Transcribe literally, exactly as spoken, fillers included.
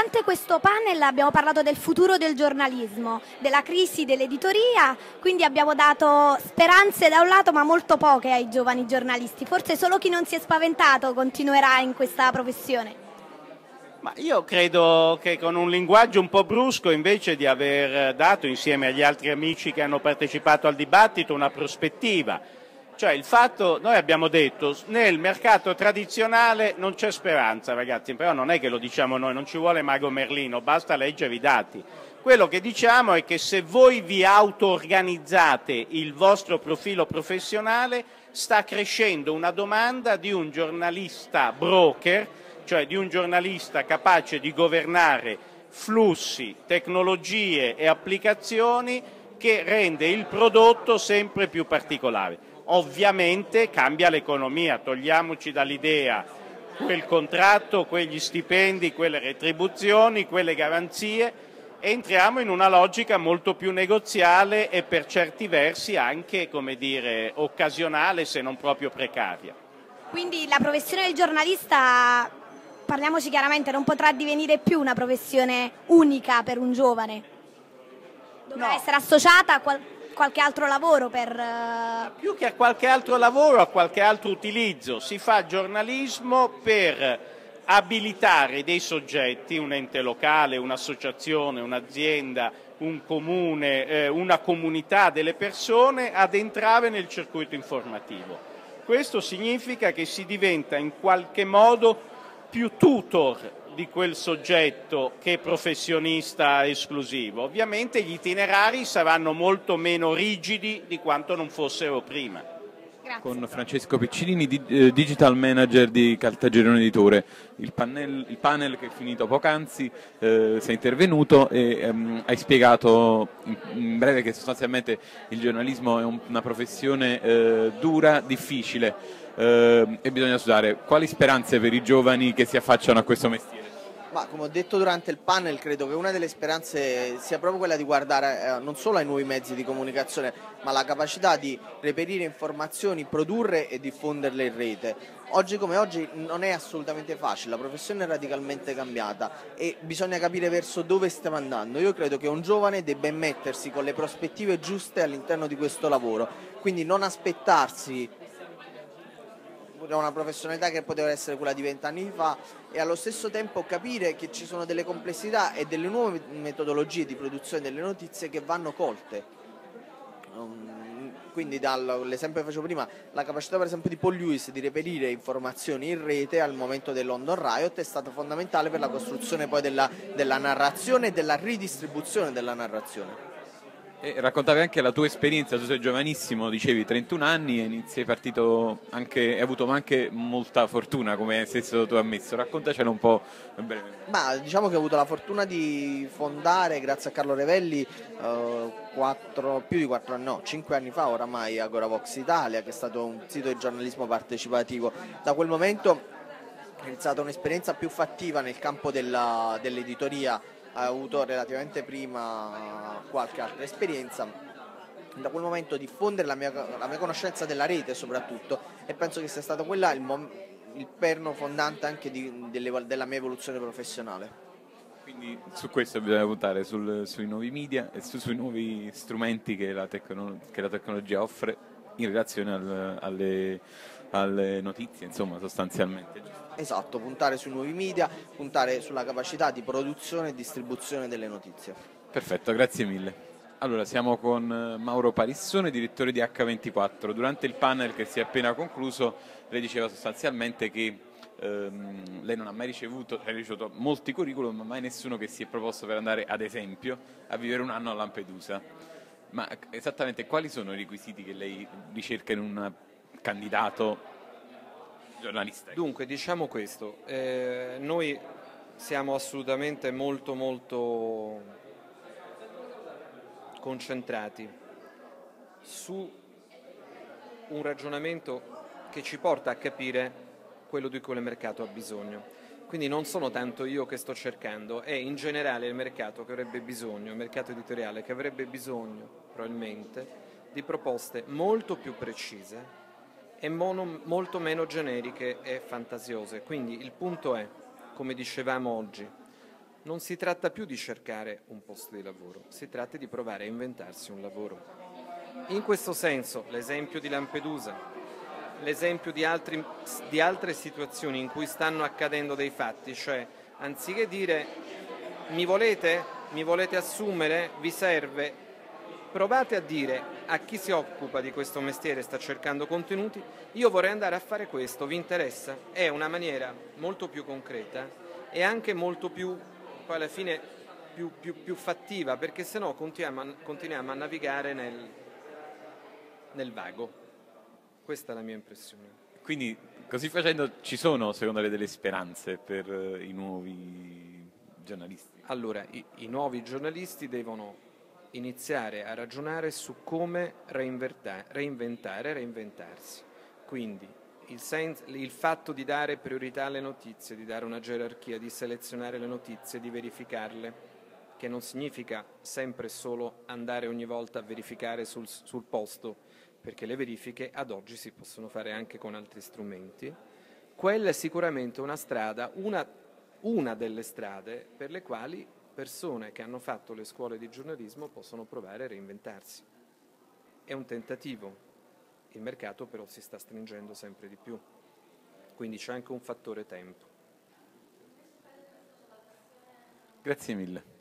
durante questo panel abbiamo parlato del futuro del giornalismo, della crisi dell'editoria, quindi abbiamo dato speranze da un lato ma molto poche ai giovani giornalisti. Forse solo chi non si è spaventato continuerà in questa professione. Ma io credo che con un linguaggio un po' brusco, invece di aver dato insieme agli altri amici che hanno partecipato al dibattito una prospettiva, cioè il fatto, noi abbiamo detto nel mercato tradizionale non c'è speranza, ragazzi, però non è che lo diciamo noi, non ci vuole Mago Merlino, basta leggere i dati. Quello che diciamo è che se voi vi auto-organizzate il vostro profilo professionale, sta crescendo una domanda di un giornalista broker, cioè di un giornalista capace di governare flussi, tecnologie e applicazioni, che rende il prodotto sempre più particolare. Ovviamente cambia l'economia, togliamoci dall'idea quel contratto, quegli stipendi, quelle retribuzioni, quelle garanzie, entriamo in una logica molto più negoziale e per certi versi anche, come dire, occasionale se non proprio precaria. Quindi la professione del giornalista, parliamoci chiaramente, non potrà divenire più una professione unica per un giovane. Dovrà No. essere associata a qual- qualche altro lavoro per... eh, Più che a qualche altro lavoro, a qualche altro utilizzo. Si fa giornalismo per abilitare dei soggetti, un ente locale, un'associazione, un'azienda, un comune, eh, una comunità delle persone ad entrare nel circuito informativo. Questo significa che si diventa in qualche modo più tutor di quel soggetto che professionista esclusivo. Ovviamente gli itinerari saranno molto meno rigidi di quanto non fossero prima. Grazie. Con Francesco Piccinini, di, eh, Digital Manager di Caltagirone Editore. Il panel, il panel che è finito poc'anzi, eh, sei intervenuto e ehm, hai spiegato in, in breve che sostanzialmente il giornalismo è un, una professione eh, dura, difficile eh, e bisogna studiare. Quali speranze per i giovani che si affacciano a questo mestiere? Ma come ho detto durante il panel, credo che una delle speranze sia proprio quella di guardare eh, non solo ai nuovi mezzi di comunicazione, ma alla capacità di reperire informazioni, produrre e diffonderle in rete. Oggi come oggi non è assolutamente facile, la professione è radicalmente cambiata e bisogna capire verso dove stiamo andando. Io credo che un giovane debba immettersi con le prospettive giuste all'interno di questo lavoro, quindi non aspettarsi una professionalità che poteva essere quella di vent'anni fa e allo stesso tempo capire che ci sono delle complessità e delle nuove metodologie di produzione delle notizie che vanno colte. Um, quindi dall'esempio che facevo prima, la capacità per esempio di Paul Lewis di reperire informazioni in rete al momento del London Riot è stata fondamentale per la costruzione poi della, della narrazione e della ridistribuzione della narrazione. E raccontavi anche la tua esperienza, tu sei giovanissimo, dicevi trentuno anni e inizi, hai partito anche, hai avuto anche molta fortuna, come stesso tu hai ammesso, raccontacelo un po' brevemente. Ma diciamo che ho avuto la fortuna di fondare, grazie a Carlo Revelli, eh, quattro, più di quattro anni, no, cinque anni fa oramai, Agoravox Italia, che è stato un sito di giornalismo partecipativo. Da quel momento è iniziata un'esperienza più fattiva nel campo della, dell'editoria. Ho avuto relativamente prima qualche altra esperienza, da quel momento diffondere la mia, la mia conoscenza della rete soprattutto, e penso che sia stato quella il, mom, il perno fondante anche di, delle, della mia evoluzione professionale. Quindi su questo bisogna puntare, sul, sui nuovi media e su, sui nuovi strumenti che la, tecno, che la tecnologia offre in relazione al, alle, alle notizie, insomma, sostanzialmente. Esatto, puntare sui nuovi media, puntare sulla capacità di produzione e distribuzione delle notizie. Perfetto, grazie mille. Allora, siamo con Mauro Parissone, direttore di acca ventiquattro. Durante il panel che si è appena concluso, lei diceva sostanzialmente che ehm, lei non ha mai ricevuto, ha ricevuto molti curriculum, ma mai nessuno che si è proposto per andare, ad esempio, a vivere un anno a Lampedusa. Ma esattamente quali sono i requisiti che lei ricerca in un candidato giornalista? Dunque, diciamo questo, eh, noi siamo assolutamente molto molto concentrati su un ragionamento che ci porta a capire quello di cui il mercato ha bisogno. Quindi non sono tanto io che sto cercando, è in generale il mercato che avrebbe bisogno, il mercato editoriale che avrebbe bisogno probabilmente di proposte molto più precise e mono, molto meno generiche e fantasiose. Quindi il punto è, come dicevamo oggi, non si tratta più di cercare un posto di lavoro, si tratta di provare a inventarsi un lavoro. In questo senso, l'esempio di Lampedusa, l'esempio di, altri, di altre situazioni in cui stanno accadendo dei fatti, cioè anziché dire mi volete, mi volete assumere, vi serve, provate a dire a chi si occupa di questo mestiere, sta cercando contenuti, io vorrei andare a fare questo, vi interessa? È una maniera molto più concreta e anche molto più, poi alla fine, più, più, più fattiva, perché sennò continuiamo a, continuiamo a navigare nel, nel vago. Questa è la mia impressione. Quindi, così facendo, ci sono, secondo lei, delle speranze per eh, i nuovi giornalisti? Allora, i, i nuovi giornalisti devono iniziare a ragionare su come reinventare, reinventarsi. Quindi il, senso, il fatto di dare priorità alle notizie, di dare una gerarchia, di selezionare le notizie, di verificarle, che non significa sempre solo andare ogni volta a verificare sul, sul posto, perché le verifiche ad oggi si possono fare anche con altri strumenti. Quella è sicuramente una strada, una, una delle strade per le quali persone che hanno fatto le scuole di giornalismo possono provare a reinventarsi. È un tentativo, il mercato però si sta stringendo sempre di più, quindi c'è anche un fattore tempo. Grazie mille.